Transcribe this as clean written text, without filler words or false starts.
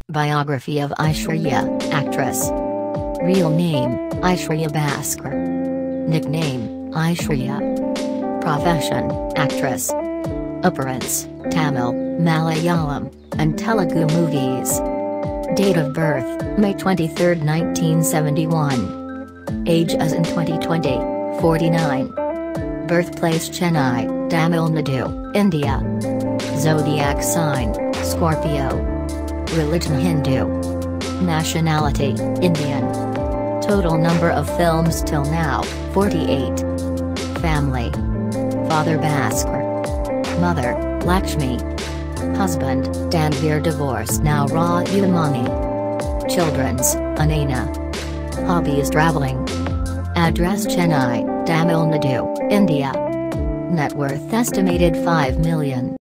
Biography of Aishwarya, actress. Real name, Aishwarya Bhaskar. Nickname, Aishwarya. Profession, actress. Appearance, Tamil, Malayalam, and Telugu movies. Date of birth, May 23, 1971. Age as in 2020, 49. Birthplace Chennai, Tamil Nadu, India. Zodiac sign, Scorpio. Religion Hindu. Nationality, Indian. Total number of films till now, 48. Family. Father Bhaskar. Mother, Lakshmi. Husband, Danveer, divorced now Ra Yumani. Children's, Anana. Hobbies, traveling. Address Chennai, Tamil Nadu, India. Net worth estimated 5 million.